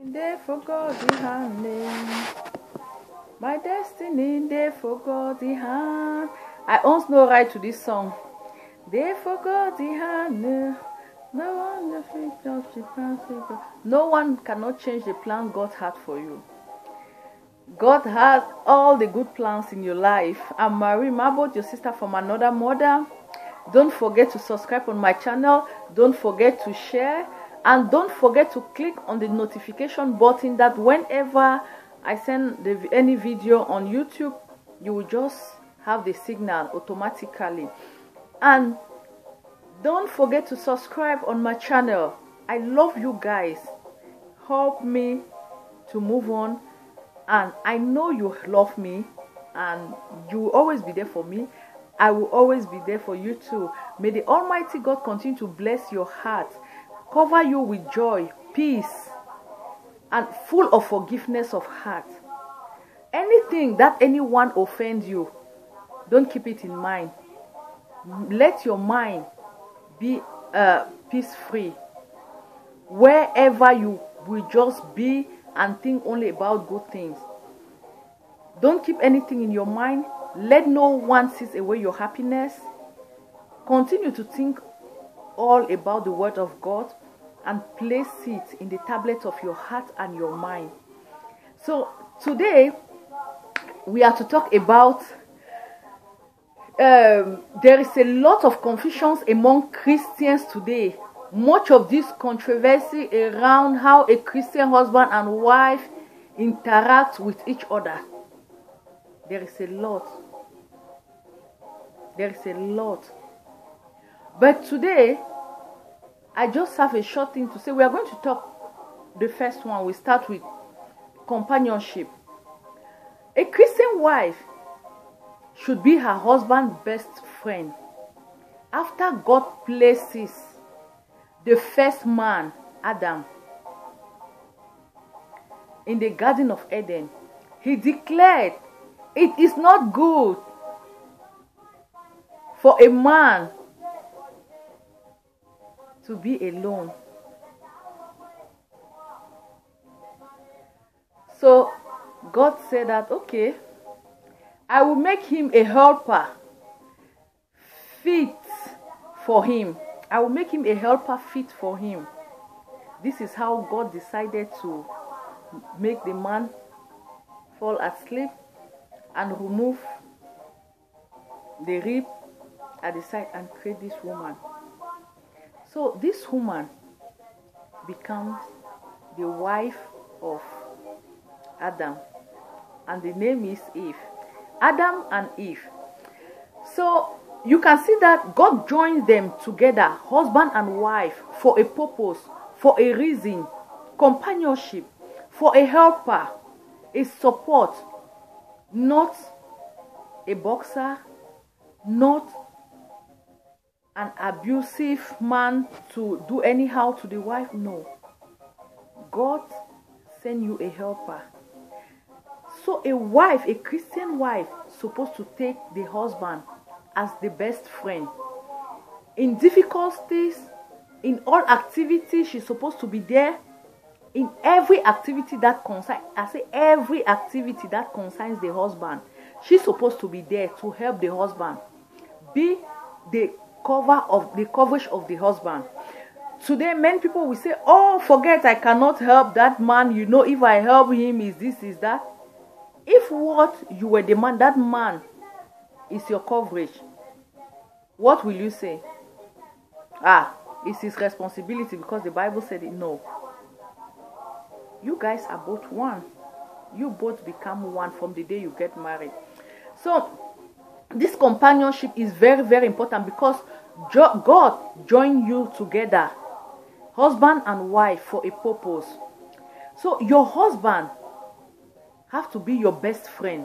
They forgot the hand. My destiny, they forgot the hand. I once no right to this song. They forgot the hand. No one cannot change the plan God had for you. God has all the good plans in your life. I'm Marie Mabot, your sister from another mother. Don't forget to subscribe on my channel. Don't forget to share. And don't forget to click on the notification button that whenever I send any video on YouTube, you will just have the signal automatically. And don't forget to subscribe on my channel. I love you guys. Help me to move on. And I know you love me. And you will always be there for me. I will always be there for you too. May the Almighty God continue to bless your heart. Cover you with joy, peace, and full of forgiveness of heart. Anything that anyone offends you, don't keep it in mind. Let your mind be peace-free. Wherever you will just be and think only about good things. Don't keep anything in your mind. Let no one seize away your happiness. Continue to think all about the word of God and place it in the tablet of your heart and your mind. So today we are to talk about there is a lot of confusions among Christians today. Much of this controversy around how a Christian husband and wife interact with each other. There is a lot. There is a lot. But today, I just have a short thing to say. We are going to talk the first one. We start with companionship. A Christian wife should be her husband's best friend. After God places the first man, Adam, in the Garden of Eden, he declared it is not good for a man to be alone. So God said that, okay, I will make him a helper fit for him. I will make him a helper fit for him. This is how God decided to make the man fall asleep and remove the rib at the side and create this woman. So this woman becomes the wife of Adam, and the name is Eve. Adam and Eve. So you can see that God joins them together, husband and wife, for a purpose, for a reason, companionship, for a helper, a support, not a boxer, not an abusive man to do anyhow to the wife. No. God send you a helper. So a wife, a Christian wife, supposed to take the husband as the best friend. In difficulties, in all activities, she's supposed to be there. In every activity that concerns, I say every activity that concerns the husband, she's supposed to be there to help the husband. Be the coverage of the husband. Today, many people will say, oh, forget, I cannot help that man. You know, if I help him, is this, is that. If what you were the man, that man is your coverage, what will you say? Ah, it's his responsibility because the Bible said it. No. You guys are both one. You both become one from the day you get married. So, this companionship is very, very important because God joined you together, husband and wife, for a purpose. So, your husband have to be your best friend.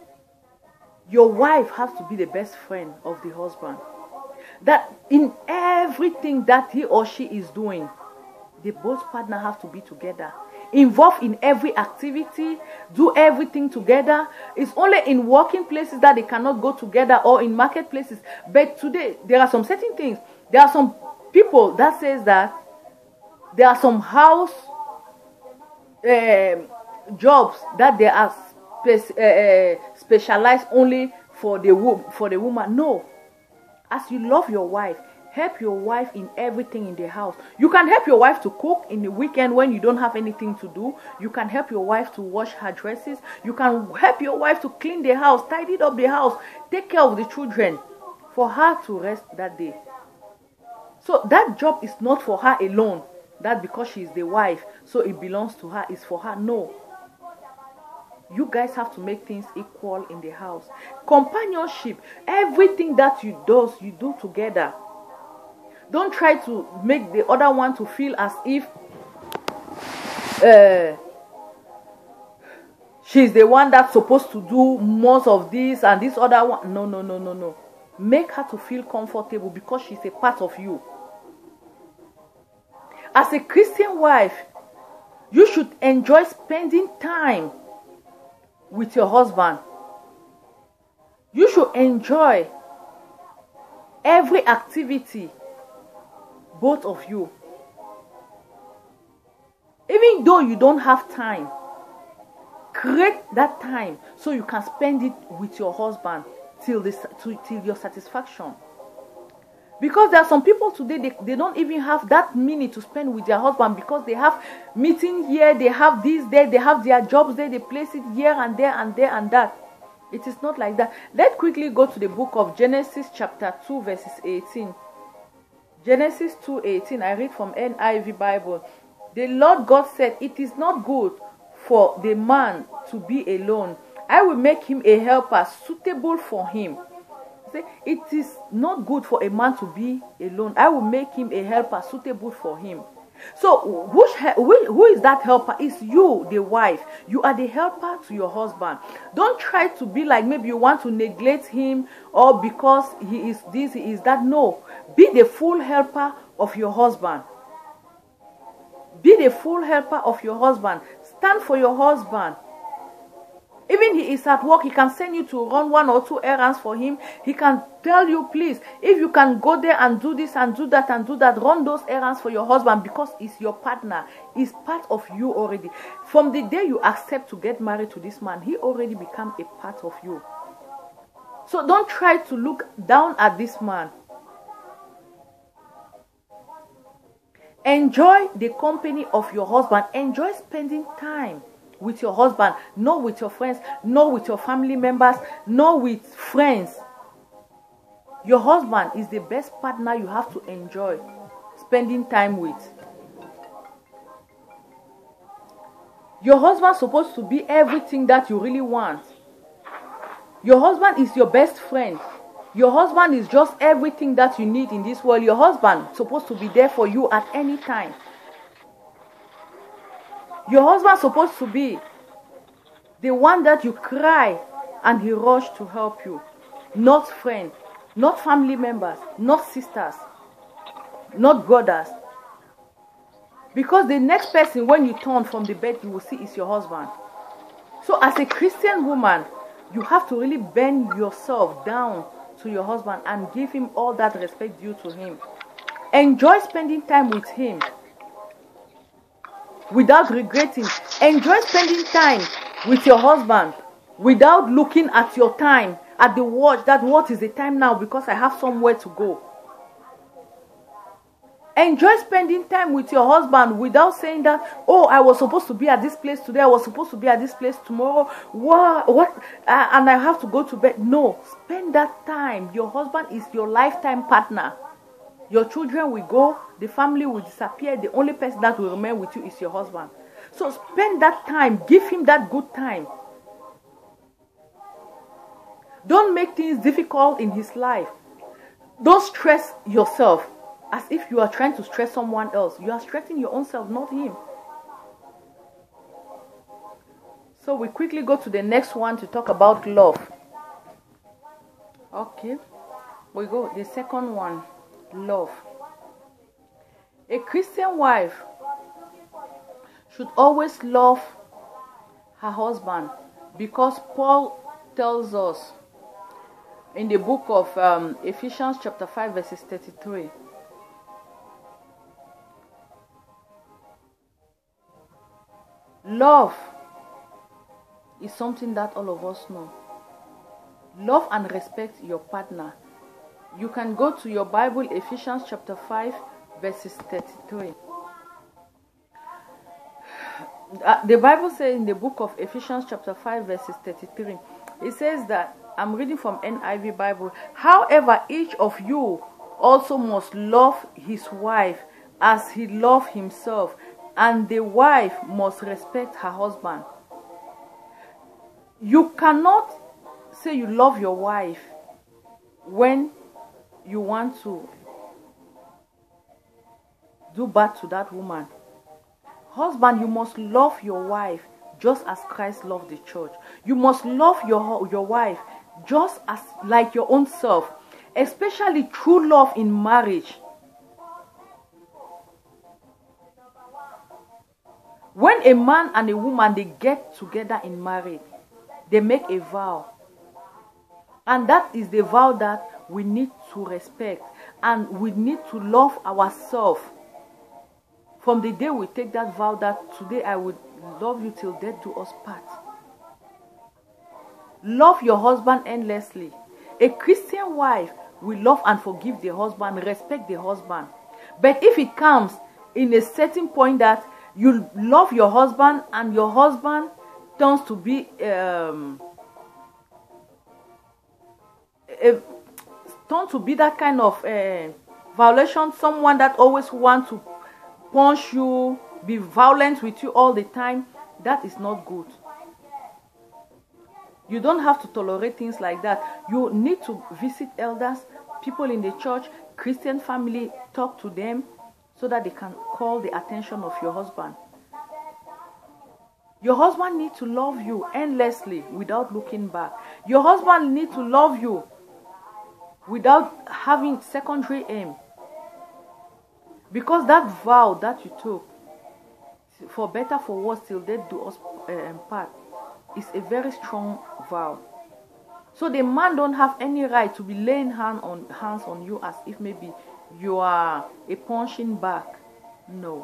Your wife has to be the best friend of the husband. That in everything that he or she is doing, the both partners have to be together. Involved in every activity, do everything together. It's only in working places that they cannot go together, or in marketplaces. But today, there are some certain things. There are some people that says that there are some house jobs that they are specialized only for the woman. No. As you love your wife, help your wife in everything in the house. You can help your wife to cook in the weekend when you don't have anything to do. You can help your wife to wash her dresses. You can help your wife to clean the house, tidy up the house, take care of the children, for her to rest that day. So that job is not for her alone. That because she is the wife, so it belongs to her, it's for her. No. You guys have to make things equal in the house. Companionship, everything that you do together. Don't try to make the other one to feel as if she's the one that's supposed to do most of this and this other one. No. Make her to feel comfortable because she's a part of you. As a Christian wife, you should enjoy spending time with your husband. You should enjoy every activity, both of you. Even though you don't have time, create that time so you can spend it with your husband till your satisfaction. Because there are some people today, they don't even have that minute to spend with their husband because they have meeting here, they have this there, they have their jobs there, they place it here and there and there and that. It is not like that. Let's quickly go to the book of Genesis chapter 2 verses 18. Genesis 2:18, I read from NIV Bible. The Lord God said, "It is not good for the man to be alone. I will make him a helper suitable for him." It is not good for a man to be alone. I will make him a helper suitable for him. So who is that helper? It's you, the wife. You are the helper to your husband. Don't try to be like maybe you want to neglect him or because he is this, he is that. No. Be the full helper of your husband. Be the full helper of your husband. Stand for your husband. Even he is at work, he can send you to run 1 or 2 errands for him. He can tell you, please, if you can go there and do this and do that and do that, run those errands for your husband because he's your partner. He's part of you already. From the day you accept to get married to this man, he already become a part of you. So don't try to look down at this man. Enjoy the company of your husband. Enjoy spending time with your husband, not with your friends, not with your family members, not with friends. Your husband is the best partner you have to enjoy spending time with. Your husband is supposed to be everything that you really want. Your husband is your best friend. Your husband is just everything that you need in this world. Your husband is supposed to be there for you at any time. Your husband is supposed to be the one that you cry and he rushes to help you. Not friends, not family members, not sisters, not brothers. Because the next person when you turn from the bed you will see is your husband. So as a Christian woman, you have to really bend yourself down to your husband and give him all that respect due to him. Enjoy spending time with him without regretting. Enjoy spending time with your husband without looking at your time, at the watch, that what is the time now because I have somewhere to go. Enjoy spending time with your husband without saying that, oh, I was supposed to be at this place today, I was supposed to be at this place tomorrow, and I have to go to bed. No, spend that time. Your husband is your lifetime partner. Your children will go, the family will disappear. The only person that will remain with you is your husband. So spend that time. Give him that good time. Don't make things difficult in his life. Don't stress yourself as if you are trying to stress someone else. You are stressing your own self, not him. So we quickly go to the next one to talk about love. Okay. We go the second one. Love. A Christian wife should always love her husband because Paul tells us in the book of Ephesians chapter 5 verses 33. Love is something that all of us know. Love and respect your partner. You can go to your Bible, Ephesians chapter 5, verses 33. The Bible says in the book of Ephesians chapter 5, verses 33, it says that, I'm reading from NIV Bible, however, each of you also must love his wife as he loves himself, and the wife must respect her husband. You cannot say you love your wife when you want to do bad to that woman. Husband, you must love your wife just as Christ loved the church. You must love your wife just as like your own self, especially true love in marriage. When a man and a woman, they get together in marriage, they make a vow. And that is the vow that we need to respect, and we need to love ourselves. From the day we take that vow that today I will love you till death do us part. Love your husband endlessly. A Christian wife will love and forgive the husband, respect the husband. But if it comes in a certain point that you love your husband and your husband turns to be that kind of violation, someone that always wants to punch you, be violent with you all the time, that is not good. You don't have to tolerate things like that. You need to visit elders, people in the church, Christian family, talk to them so that they can call the attention of your husband. Your husband needs to love you endlessly without looking back. Your husband needs to love you without having secondary aim. Because that vow that you took, for better, for worse, till death do us part, is a very strong vow. So the man don't have any right to be laying hands on you as if maybe you are a punching bag. No.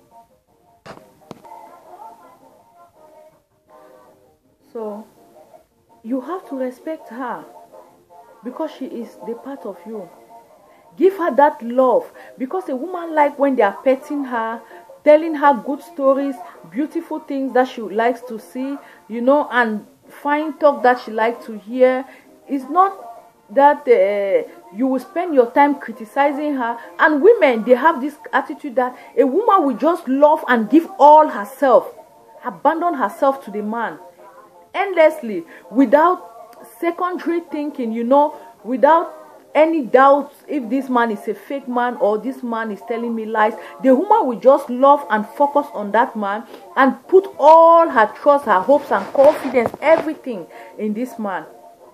So you have to respect her because she is the part of you. Give her that love, because a woman like when they are petting her, telling her good stories, beautiful things that she likes to see, and fine talk that she likes to hear. It's not that you will spend your time criticizing her. And women, they have this attitude that a woman will just love and give all herself, abandon herself to the man endlessly, without secondary thinking, without any doubt if this man is a fake man or this man is telling me lies. The woman will just love and focus on that man and put all her trust, her hopes and confidence, everything in this man.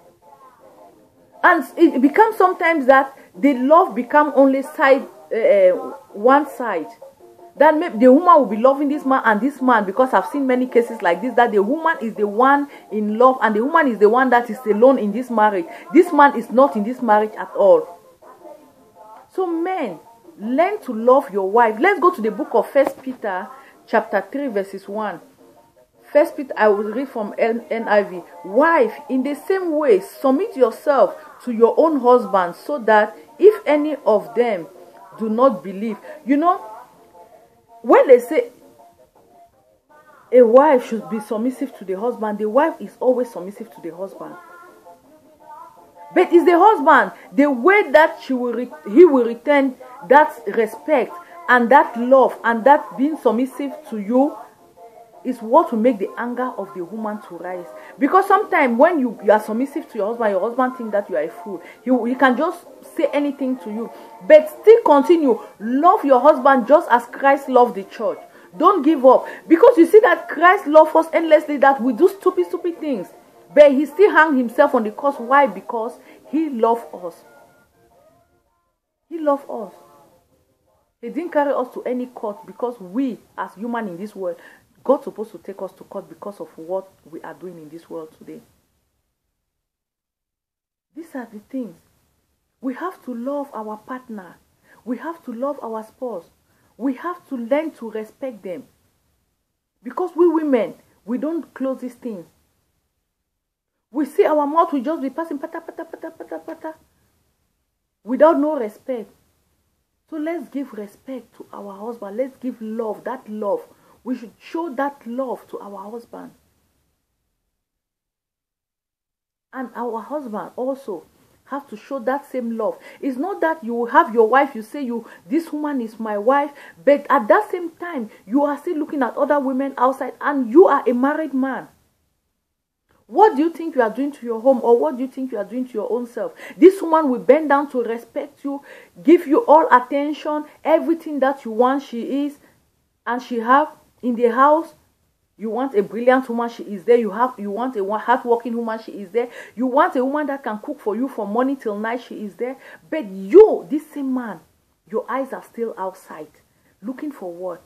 And it becomes sometimes that the love becomes only one side. That maybe the woman will be loving this man, and this man, because I've seen many cases like this, that the woman is the one in love and the woman is the one that is alone in this marriage. This man is not in this marriage at all. So men, learn to love your wife. Let's go to the book of 1 Peter chapter 3 verses 1. 1 Peter, I will read from NIV. Wife, in the same way, submit yourself to your own husband, so that if any of them do not believe, when they say a wife should be submissive to the husband, the wife is always submissive to the husband. But it's the husband, the way that he will return that respect and that love and that being submissive to you is what will make the anger of the woman to rise. Because sometimes when you are submissive to your husband thinks that you are a fool. He can just say anything to you. But still continue. Love your husband just as Christ loved the church. Don't give up. Because you see that Christ loved us endlessly, that we do stupid things. But he still hung himself on the cross. Why? Because he loved us. He loved us. He didn't carry us to any court because we, as human in this world, God's supposed to take us to court because of what we are doing in this world today. These are the things. We have to love our partner. We have to love our spouse. We have to learn to respect them. Because we women, we don't close this thing. We see our mouth will just be passing pata pata pata pata pata without no respect. So let's give respect to our husband. Let's give love, that love. We should show that love to our husband. And our husband also have to show that same love. It's not that you have your wife, you say this woman is my wife, but at that same time, you are still looking at other women outside and you are a married man. What do you think you are doing to your home, or what do you think you are doing to your own self? This woman will bend down to respect you, give you all attention, everything that you want she is, and she have in the house. You want a brilliant woman, she is there. You want a hardworking woman, she is there. You want a woman that can cook for you from morning till night, she is there. But you, this same man, your eyes are still outside. Looking for what?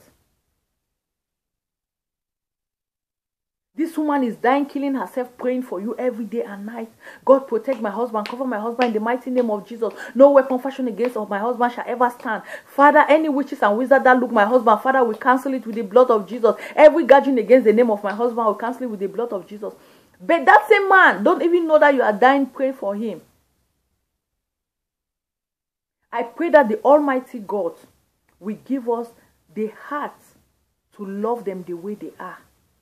This woman is dying, killing herself, praying for you every day and night. God, protect my husband, cover my husband in the mighty name of Jesus. No weapon fashioned against my husband shall ever stand. Father, any witches and wizards that look my husband, Father, we cancel it with the blood of Jesus. Every gathering against the name of my husband, we cancel it with the blood of Jesus. But that same man don't even know that you are dying, pray for him. I pray that the Almighty God will give us the heart to love them the way they are.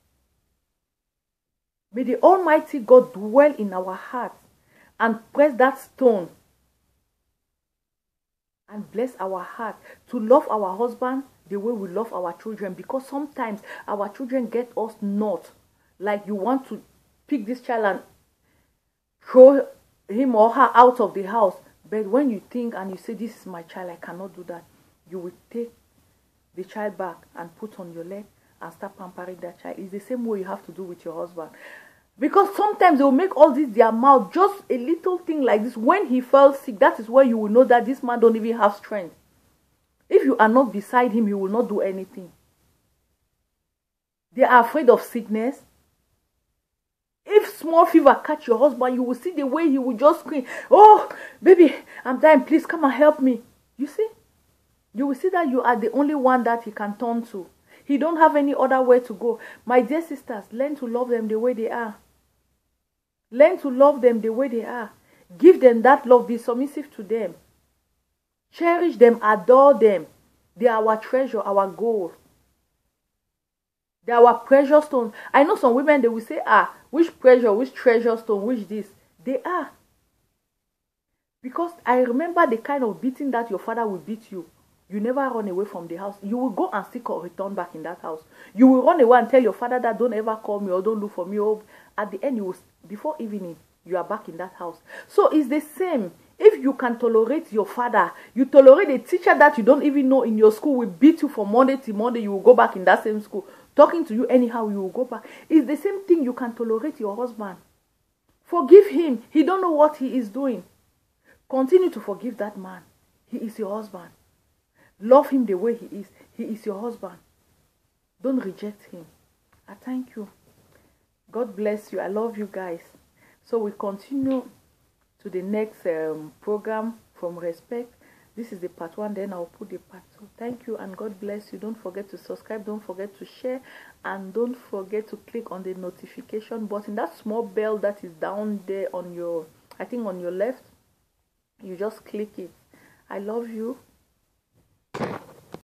May the Almighty God dwell in our hearts and press that stone and bless our heart to love our husband the way we love our children. Because sometimes our children get us not. Like you want to pick this child and throw him or her out of the house. But when you think and you say, this is my child, I cannot do that. You will take the child back and put on your leg and start pampering that child. It's the same way you have to do with your husband. Because sometimes they will make all this their mouth, just a little thing like this. When he fell sick, that is where you will know that this man don't even have strength. If you are not beside him, he will not do anything. They are afraid of sickness. If small fever catch your husband, you will see the way he will just scream, oh, baby, I'm dying, please come and help me. You see? You will see that you are the only one that he can turn to. He don't have any other way to go. My dear sisters, learn to love them the way they are. Learn to love them the way they are. Give them that love. Be submissive to them. Cherish them. Adore them. They are our treasure, our gold. They are our precious stone. I know some women, they will say, which treasure stone, which this. They are. Because I remember the kind of beating that your father will beat you. You never run away from the house. You will go and seek or return back in that house. You will run away and tell your father that don't ever call me or don't look for me. Or at the end, before evening, you are back in that house. So it's the same. If you can tolerate your father, you tolerate a teacher that you don't even know in your school will beat you from Monday to Monday, you will go back in that same school. Talking to you anyhow, you will go back. It's the same thing. You can tolerate your husband. Forgive him. He don't know what he is doing. Continue to forgive that man. He is your husband. Love him the way he is. He is your husband. Don't reject him. I thank you. God bless you. I love you guys. So we continue to the next program from Respect. This is the part 1. Then I'll put the part 2. Thank you and God bless you. Don't forget to subscribe. Don't forget to share. And don't forget to click on the notification button. That small bell that is down there on your, I think on your left. You just click it. I love you.